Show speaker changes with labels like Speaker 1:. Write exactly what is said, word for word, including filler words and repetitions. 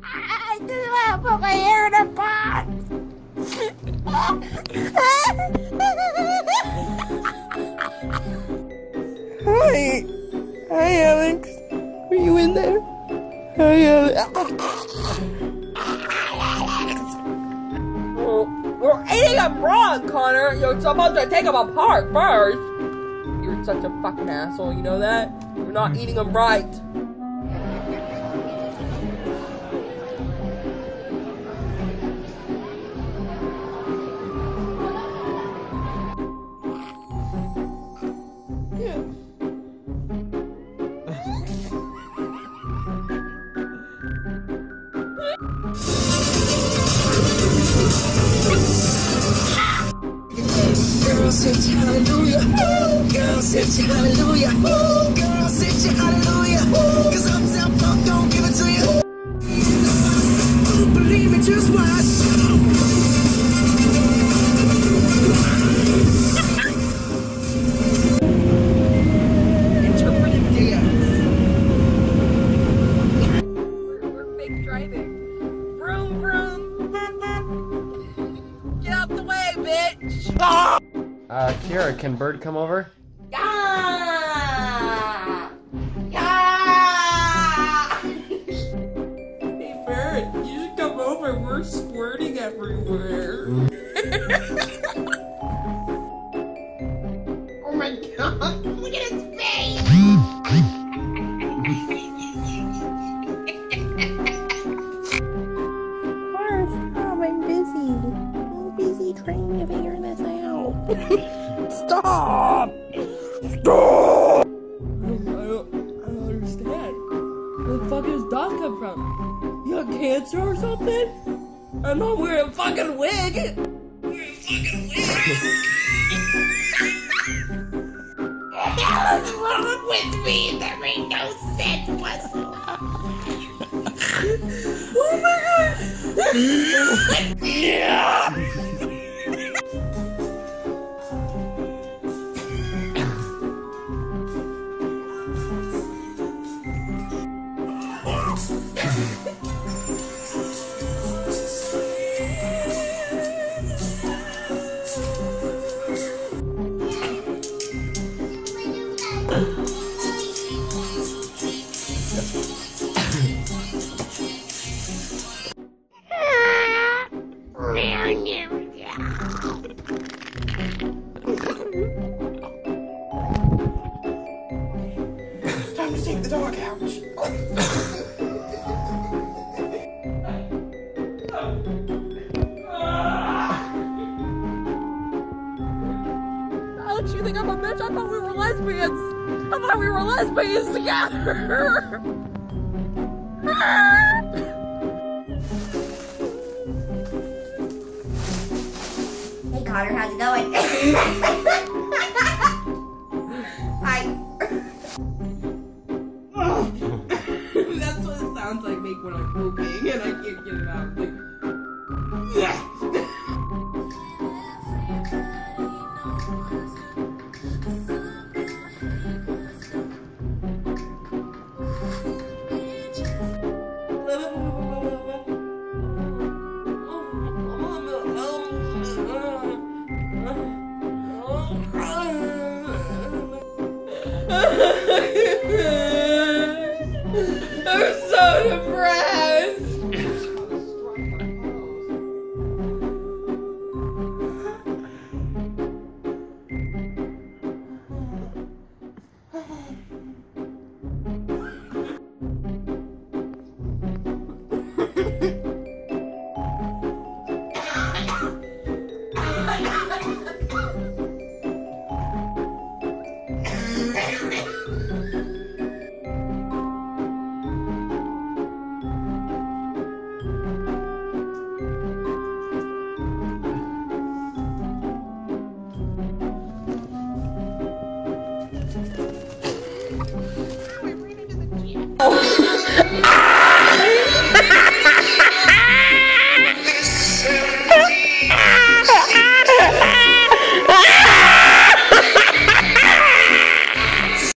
Speaker 1: I just want to put my hair in a pot. Hi. Hi, Alex. Are you in there? Hi, Alex.
Speaker 2: You're eating them wrong, Connor. You're supposed to take them apart first. You're such a fucking asshole, you know that? You're not eating them right.
Speaker 3: Girl, sit you hallelujah. Ooh, girl, sit you hallelujah. Ooh, girl, sit you hallelujah. Ooh, cause Uptown Funk don't give it to you. Ooh, believe me, just watch. Interpretive dance.
Speaker 2: We're fake driving. Vroom, vroom. Get out the way, bitch. Ah!
Speaker 4: Uh, Kira, can Bird come over?
Speaker 2: Yeah! Yeah! Hey, Bird, you should come over. We're squirting everywhere.
Speaker 1: Oh my god, look at his face! First, Tom, I'm busy. I'm busy trying to figure this out. Stop! Stop!
Speaker 2: I don't, I don't understand. Where the fuck does dog come from? You got cancer or something? I'm not wearing a fucking wig! Wearing a fucking wig!
Speaker 1: What the hell is wrong with me? That made no sense whatsoever. Oh my god! Yeah!
Speaker 3: Time to take the dog out.
Speaker 2: Alex, you think I'm a bitch? I thought we were lesbians! I thought we were lesbians together!
Speaker 1: Hey Connor, how's it going? Hi.
Speaker 2: That's what it sounds like make when I'm pooping and I can't get it out. Like, yeah.